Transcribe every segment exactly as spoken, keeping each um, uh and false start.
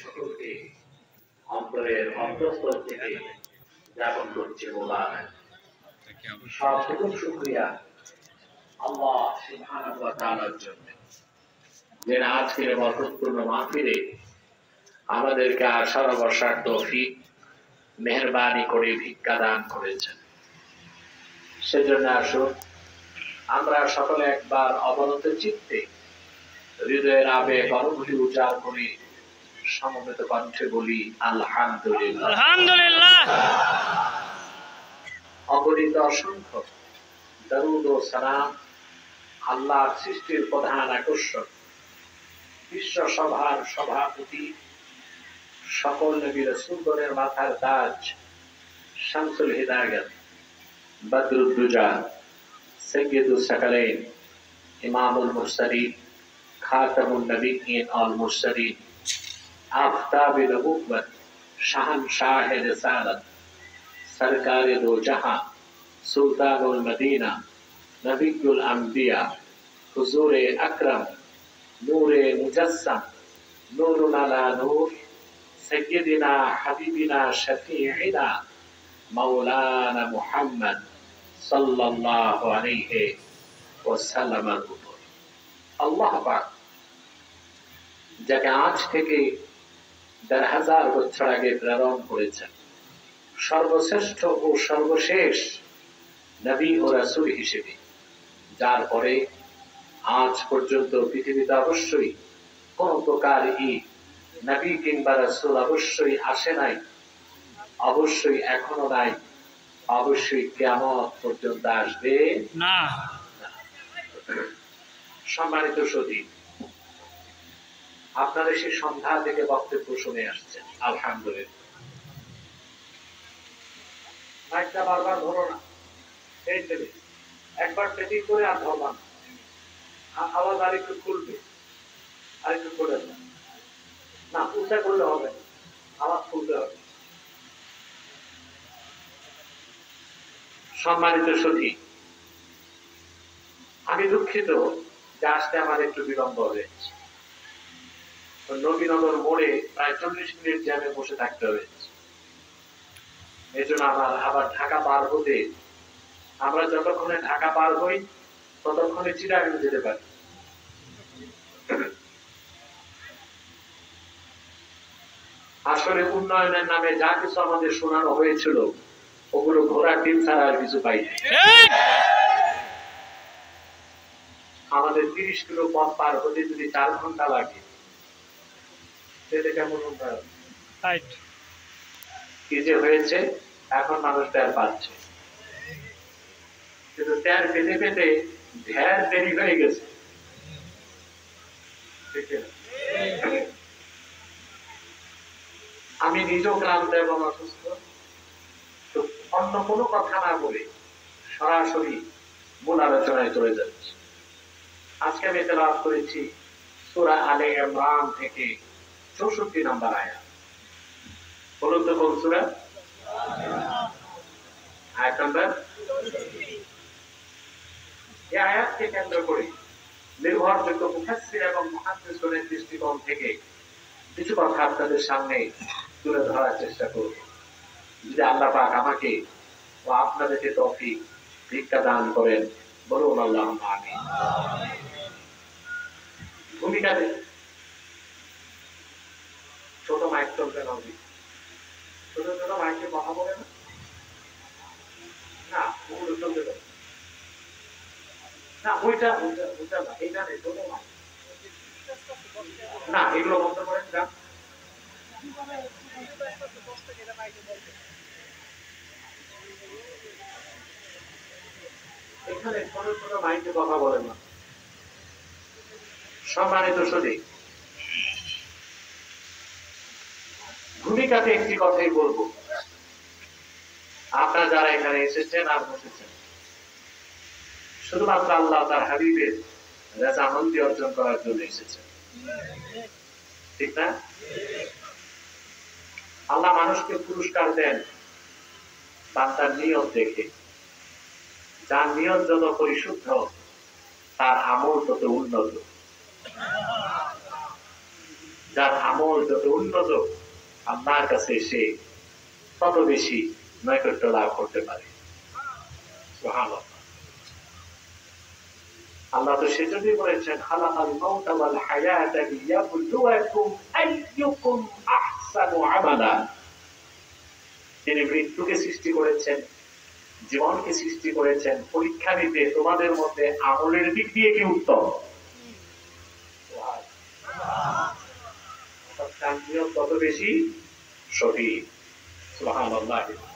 সকলকে অন্তরের অন্তঃস্থল থেকে জ্ঞাপন করছে মোবারক। সবটুকু শুকরিয়া আল্লাহ সুবহানাহু ওয়া তাআলার জন্য, যে আজকের বরকতপূর্ণ মাহফিলে আমাদেরকে আসার বসার তৌফিক মেহেরবানি করে ভিক্ষা দান করেছেন। সেজন্য আসুন আমরা সকলে একবার অবনত চিত্তে হৃদয়ের আবেগ অনুভূতি উচ্চার করে সমবেত কণ্ঠে বলি আলহামদুলিল্লাহ। আলহামদুলিল্লাহ। অগণিত অসংখ্য দরুদ ও সালাম আল্লাহর সৃষ্টির প্রধান আকর্ষণ, বিশ্ব সভার সভাপতি, সকল নবী রাসূলগণের মাথার তাজ, শামসুল হিদায়াত, বদরুদ্দুজা, সাইয়্যিদুস সাকালাইন, ইমামুল মুরসালিন, খাতামুন নবিয়্যিন ওয়াল মুরসালিন, আফতাবে নবুওয়াত, শাহনশাহে রিসালাত, সরকারে দো জাহাं, সুলতানুল মদিনা, নবিয়ুল আম্বিয়া, হুজুরে আকরাম, নূরে মুজাসসাম, নূরুন আলা নূর, সাইয়্যিদিনা হাবিবিনা শফিঈনা মাওলানা মুহাম্মদ সাল্লাল্লাহু আলাইহি ওয়াসাল্লামের উপর আল্লাহ পাক যাকে আজ থেকে দেড় হাজার বছর আগে প্রেরণ করেছেন, সর্বশ্রেষ্ঠ ও সর্বশেষ নবী ও রাসূল হিসেবে, যার পরে আজ পর্যন্ত পৃথিবীতে অবশ্যই কোন প্রকার ই নবী কিংবা রাসূল অবশ্যই আসে নাই, অবশ্যই এখনো নাই, অবশ্যই কিয়ামত পর্যন্ত আসবে না। সম্মানিত সুধী, আপনারা সেই সন্ধ্যা থেকে বক্তব্য শুনে আসছেন, আলহামদুলিল্লাহ। মাইকটা বারবার ধরো না, এই দেবে একবার সেটিং করে আর ধরবা না, আওয়াজ আর একটু খুলবে, আর একটু করে না, উঁচা করলে হবে, আওয়াজ খুলতে হবে। সম্মানিত সুধী, আমি দুঃখিত যে আসতে আমার একটু বিলম্ব হয়েছে। নবীনগর মোড়ে প্রায় চল্লিশ মিনিট জ্যামে বসে থাকতে হয়েছে। এই জন্য আমার আবার ঢাকা পার হতে, আমরা যতক্ষণে ঢাকা পার হই ততক্ষণে চিটাগাং যেতে পারি। আসলে উন্নয়নের নামে যা কিছু আমাদের শোনানো হয়েছিল ওগুলো ঘোড়া টিম ছাড়া আর কিছু পাই না। আমাদের তিরিশ কিলো পথ পার হতে যদি চার ঘন্টা লাগে, সেটা কেমন উন্নয়ন? কি যে হয়েছে এখন মানুষ টের পাচ্ছে, কিন্তু টের পেতে পেতে ঢের দেরি হয়ে গেছে। আমি নিজেও ক্লান্ত এবং অসুস্থ, তো অন্য কোনো কথা না বলে সরাসরি মূল আলোচনায় চলে যাচ্ছি। আজকে আমি তেলাওয়াত করেছি সূরা আলে ইমরান থেকে চৌষট্টি নম্বর আয়াত। বলুন তো কোন সূরা? আয়াত নম্বর। এই আয়াতকে কেন্দ্র করে নির্ভরযোগ্য মুফাসসির এবং মুহাদ্দিসগণের দৃষ্টিকোণ থেকে কিছু কথা আপনাদের সামনে তুলে ধরার চেষ্টা করব। যদি আল্লাহ পাক আমাকে ও আপনাদেরকে তৌফিক ভিক্ষা দান করেন, বলুন আল্লাহুম্মা আমিন। ভূমিকা দেন, ছোট মাইক চলবে না, ছোট ছোট মাইকে কথা বলে না, না ওগুলো চলতে পারে না, ওইটা ওইটা ওইটা না, এইটা নেই, ছোট মাইক না, এগুলো বন্ধ করেন। যা এখানে ছোট ছোট মাইকে কথা বলেন না। সম্মানিত সুধী, ভূমিকাতে একটি কথাই বলবো। আপনারা যারা এখানে এসেছেন আর বসেছেন, শুধুমাত্র আল্লাহ তার হাবিবের রাজামন্দি অর্জন করার জন্য এসেছেন, ঠিক না? আল্লাহ মানুষকে পুরস্কার দেন বান্দার নিয়ত দেখে। যার নিয়ত যত পরিশুদ্ধ, তার আমল তত উন্নত। যার আমল যত উন্নত আল্লাহর কাছে সে তত বেশি নৈকট্য লাভ করতে পারে। সুবহানাল্লাহ। আল্লাহ তো সেজন্যই বলেছেন খালাকাল মাউতা ওয়াল হায়াতা লিয়াবলুয়াকুম আইয়ুকুম আহসানু আমালা। তিনি মৃত্যুকে সৃষ্টি করেছেন, জীবনকে সৃষ্টি করেছেন পরীক্ষা নিতে তোমাদের মধ্যে আমলের দিক দিয়ে কি উত্তম। তত বেশি সঠিক। সুবহানাল্লাহ।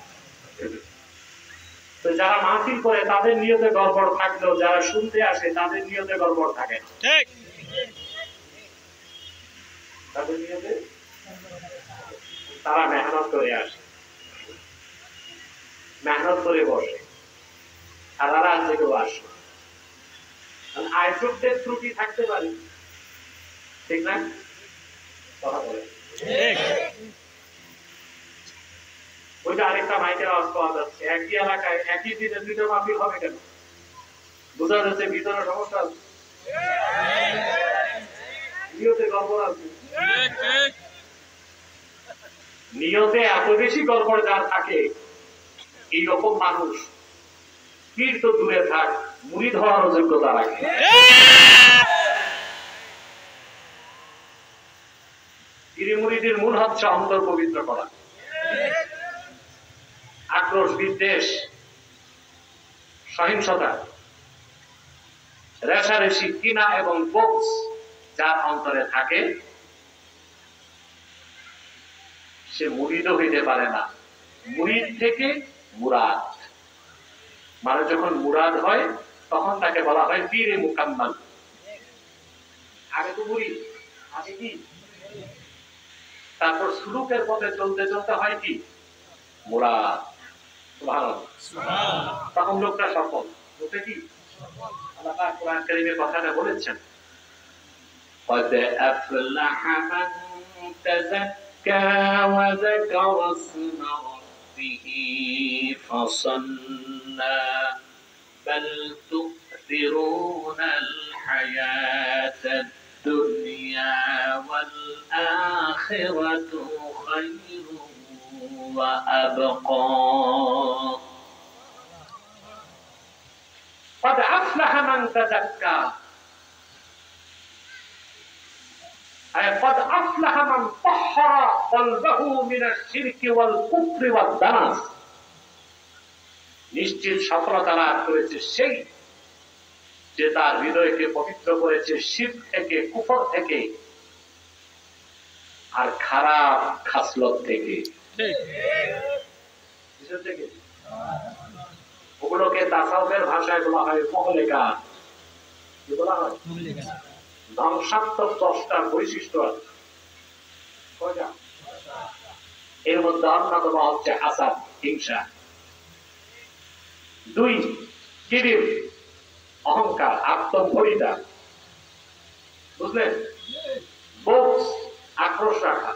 তো যারা মাহফিল করে তাদের নিয়তে গড়বড় থাকলেও যারা শুনতে আসে তাদের নিয়তে গড়বড় থাকে না। ঠিক। তাদের নিয়তে তারা মেহনত করে আসে, মেহনত করে বসে, সারা রাত জেগে আসে। আয়োজকদের ত্রুটি থাকতে পারে, ঠিক না? কথা বলে ওইটা আরেকটা মাইকের আওয়াজ পাওয়া যাচ্ছে। একই এলাকায় একই দিনে দুইটা মাহফিল হবে কেন? বোঝা যাচ্ছে ভিতরে সমস্যা আছে, নিয়তে গড়বড় আছে। নিয়তে এত বেশি গড়বড় যার থাকে এইরকম মানুষ পীর তো দূরে থাক, মুরিদ হওয়ার যোগ্যতা রাখে। পীর মুরিদের মূল হচ্ছে অন্তর পবিত্র করা। আক্রোশ, বিদ্বেষ, সহিংসতা, রেষারেষি, কিনা এবং বক্স যার অন্তরে থাকে সে মুরিদও হইতে পারে না। মুরিদ থেকে মুরাদ, মানে যখন মুরাদ হয় তখন তাকে বলা হয় পীরে মুকাম্মাল। আগে তো মুরিদ, আগে কি? তারপর সুলুকের পথে চলতে চলতে হয় কি? মুরাদ। তখন লোকটা সফল। লোকটা কি? আল্লাহ পাক কোরআন কারীমের কথাটা বলেছেন, قد أفلح من تزكى وذكر اسم ربه فصلى بل تؤثرون الحياة الدنيا والآخرة خير وأبقى قد أفلح من تزكى أي قد أفلح من طهر قلبه من الشرك والكفر والدنس। নিশ্চিত সফলতা লাভ করেছে সেই যে তার হৃদয়কে পবিত্র করেছে শিরক থেকে, কুফর থেকে আর খারাপ খাসলত থেকে। ওগুলোকে তাসাউফের ভাষায় বলা হয় মহলেকাত। কি বলা হয়? ধ্বংসাত্মক দশটা বৈশিষ্ট্য আছে। এর মধ্যে অন্যতম হচ্ছে হাসাদ, হিংসা। দুই, কিবির, অহংকার, আত্মম্ভরিতা। বুঝলেন? বক্স, আক্রোশ রাখা।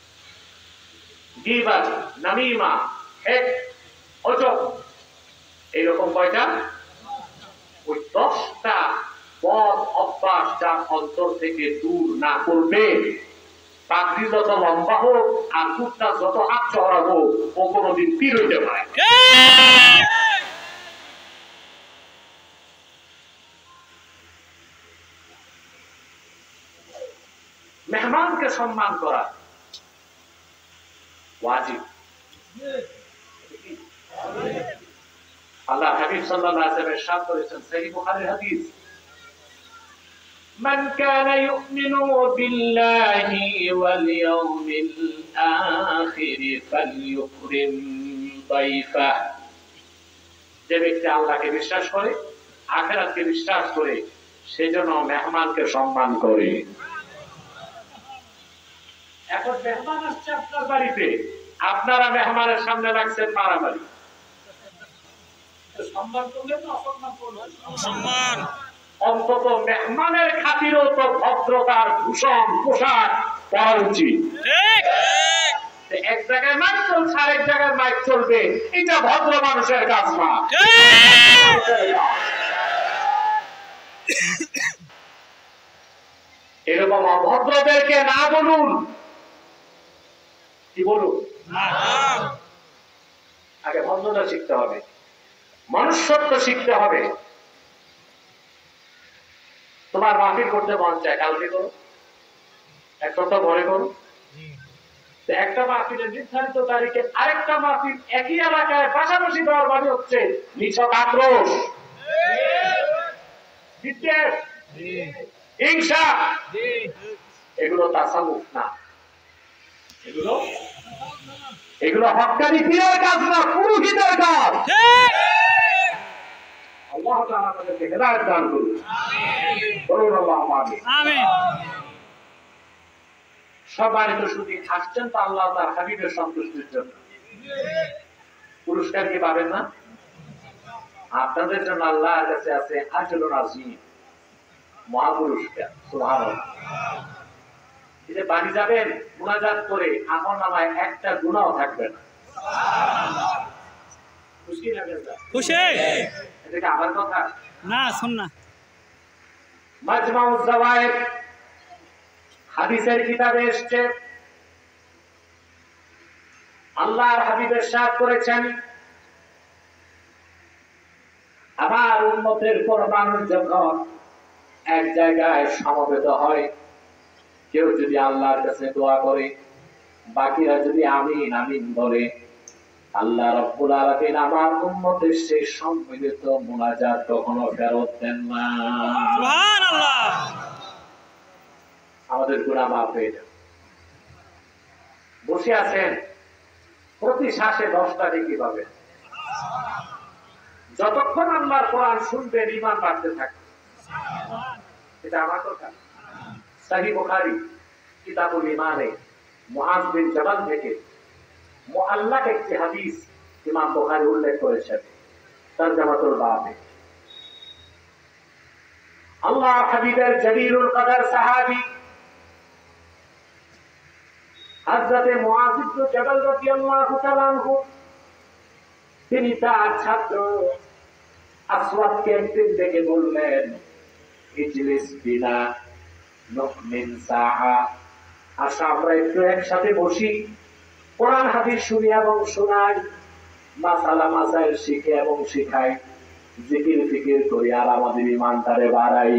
গীবত, নামিমা, হেক, অজব। এইরকম কয়টা? ওই দশটা পথ অভ্যাস যার অন্তর থেকে দূর না করবে, পাখি যত লম্বা হোক আর কুত্তা যত হাত চড়া হোক, ও কোনদিন পীর হইতে পারে। মেহমানকে সম্মান করা ওয়াজিব। আল্লাহ হাবিব সাল্লাল্লাহু আলাইহি ওয়াসাল্লাম ইরশাদ করেছেন, সহিহ বুখারীর হাদিস, মান কানা ইউমিনু বিল্লাহি ওয়াল ইয়াউমিল আখির ফালইউকরিম দাইফা। যে ব্যক্তি আল্লাহকে বিশ্বাস করে, আখিরাতকে বিশ্বাস করে, সেজন্য মেহমানকে সম্মান করে। এখন মেহমান আসছে আপনার বাড়িতে, আপনারা মেহমানের সামনে রাখছেন মারামারি। সম্মান করলেন না অসম্মান করলেন? সম্মান। অন্তত মেহমানের খাতিরেও তো ভদ্রতার ভূষণ পোশাক পরা উচিত। এক জায়গায় মাইক চলছে, আরেক জায়গায় মাইক চলবে, এটা ভদ্র মানুষের কাজ না। এরকম অভদ্রদেরকে না বলুন, কি বলুন, আগে ভদ্রতা শিখতে হবে, মনুষ্যত্ব শিখতে হবে। তোমার মাহফিল করতে মন চায়, কালকে করো, এক সপ্তাহ পরে করো। একটা মাহফিলের নির্ধারিত তারিখে আরেকটা মাহফিল একই এলাকায় পাশাপাশি দেওয়ার মানে হচ্ছে নিছক আক্রোশ, বিদ্বেষ, হিংসা। এগুলো তাসাউফ না, এগুলো এগুলো হক্কানি পীরের কাজ না, পুরোহিতের কাজ। আল্লাহ তাআলা আমাদেরকে হেদায়েত দান করুন। আমিন। বলুন আল্লাহুম্মা আমিন। আমিন। সবাই তো শুধু হাসছেন তো আল্লাহ তার হাবিবের সন্তুষ্টির জন্য। পুরস্কার কি পাবেন না? আপনাদের জন্য আল্লাহর কাছে আছে আজরুল আযীম, মহাপুরস্কার। সুবহানাল্লাহ। এই যে বাড়ি যাবেন মুনাজাত করে আমলনামায় একটা গুনাহও থাকবে না। সুবহানাল্লাহ। খুশি না বেজা? খুশি। এটা কি আমার কথা না, শুন না। মাজমাউজ জাওয়ায়েদ হাদিসের কিতাবে এসেছে, আল্লাহর হাবিব ইরশাদ করেছেন, আমার উম্মতের কোন মানুষ যখন এক জায়গায় সমবেত হয়, কেউ যদি আল্লাহর কাছে দোয়া করে, বাকিরা যদি আমিন আমিন বলে, আল্লাহ রাব্বুল আলামিন আমার উম্মতের সেই সম্মিলিত মুনাজাত কখনো ফেরত দেন না। সুবহানাল্লাহ। আমাদের গুনাহ মাফ হয়ে যাবে। বসে আছেন, প্রতি শ্বাসে দশটা নেকি পাবেন। যতক্ষণ আল্লাহর কোরআন শুনবেন ঈমান বাড়তে থাকবে। এটা আমার কথা। সহিহ বুখারী কিতাবুল ঈমানে মুআয বিন জাবাল থেকে মুআল্লাক একটি হাদিস ইমাম বুখারী উল্লেখ করেছেন তরজমাতুল বাবে। আল্লাহ হাবিবের জলিলুল কদর সাহাবী হযরতে মুআয ইবনে জাবাল রাদিয়াল্লাহু তাআলা আনহু, তিনি তার ছাত্র আসওয়াদকে একদিন ডেকে বললেন, ইজলিস বিনা নুমিন সাআ, আসো আমরা একটু একসাথে বসি, কোরআন হাদিস শুনি এবং শোনাই, মাসালা মাসাইল শিখে এবং শিখাই, জিকির ফিকির করি, আর আমাদের ঈমানটারে বাড়াই।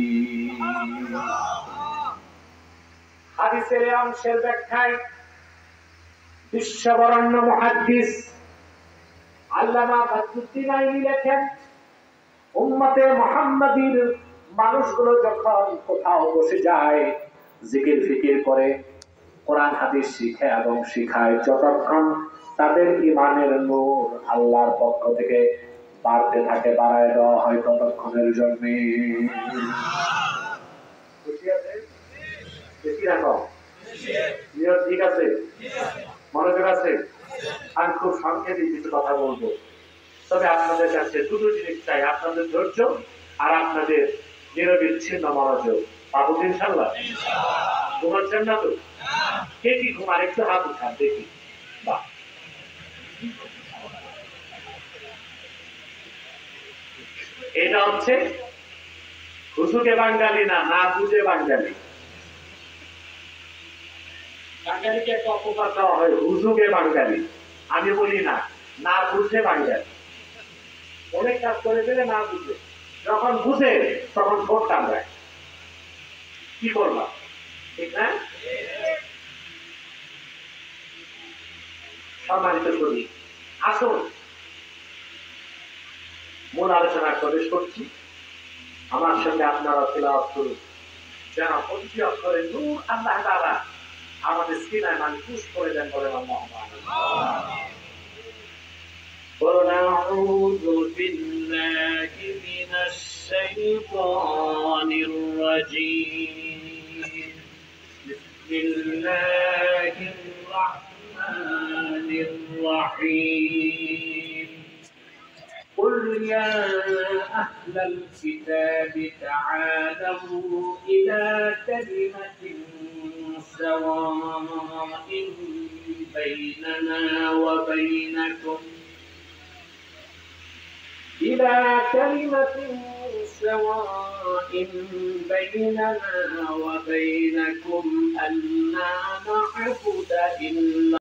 হাদিসের এই অংশের ব্যাখ্যায় বিশ্ববরেণ্য মুহাদ্দিস আল্লামা বদরুদ্দীন আইনি লেখেন, উম্মতে মুহাম্মাদীর মানুষগুলো যখন কোথাও বসে যায়, জিকির ফিকির করে, কোরআন হাদিস শিখে এবং শিখায়, যতক্ষণ তাদের ঈমানের নূর আল্লাহর পক্ষ থেকে বাড়তে থাকে, বাড়ায় দেওয়া হয় ততক্ষণের জন্য। খুশি আছে? বেশি রাখো, নিয়ত ঠিক আছে, মনোযোগ আছে। আমি খুব সংক্ষেপে কিছু কথা বলবো, তবে আপনাদের কাছে দুটো জিনিস চাই, আপনাদের ধৈর্য আর আপনাদের নিরবিচ্ছিন্ন মনোযোগ। পাবো ইনশাআল্লাহ? ঘুমাচ্ছেন না তো? কে কি ঘুমান একটু হাত উঠান দেখি। বাহ, এটা হচ্ছে হুজুকে বাঙালি না, না বুঝে বাঙালি। বাঙালিকে একটা অপবাদ দেওয়া হয়, হুজুকে বাঙালি। আমি বলি না, না বুঝে বাঙালি। অনেক কাজ করে দিলে না বুঝে, যখন বুঝে তখন ভোট টানবায়। কি করবা, ঠিক না? সম্মানিত করি, আসুন মূল আলোচনা প্রবেশ করছি। আমার সঙ্গে আপনারা তিলাওয়াত করুন, যেন প্রতিটি অক্ষরে নূর আল্লাহ তাআলা আমাদের সিনায় মানকুশ করে দেন। বলেন আল্লাহুম্মা আমিন। আউযু বিল্লাহি মিনাশ শাইতানির রাজীম। বিসমিল্লাহির রাহমানির রাহিম। قل يا أهل الكتاب تعالوا إلى كلمة سواء بيننا وبينكم إلى كلمة سواء بيننا وبينكم ألا نعبد إلا